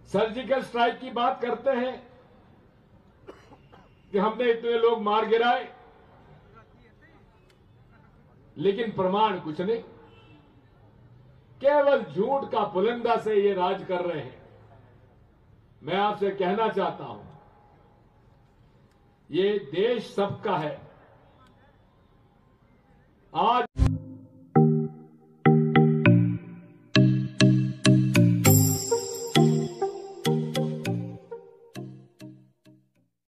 Surgical strike की बात करते हैं कि हमने इतने लोग मार गिराए, लेकिन प्रमाण कुछ नहीं, केवल झूठ का पुलिंदा से ये राज कर रहे हैं। मैं आपसे कहना चाहता हूं, ये देश सबका है। आज